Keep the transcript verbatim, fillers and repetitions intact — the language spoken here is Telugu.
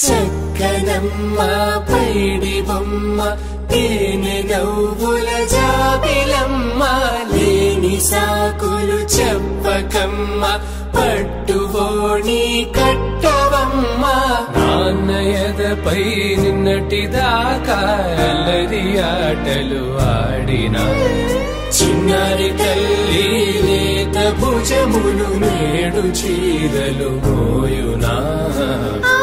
చక్కనమ్మ పైడి బొమ్మ తేనె నవ్వుల జాబిలమ్మ లేని సాకులు చెప్పకమ్మ పట్టువోణి కట్టవమ్మ నాన్నయదపై నిన్నటిదాకా అల్లరి ఆటలు ఆడినా చిన్నారి తల్లి లేత భుజములు నేడు చీరలు మోయునా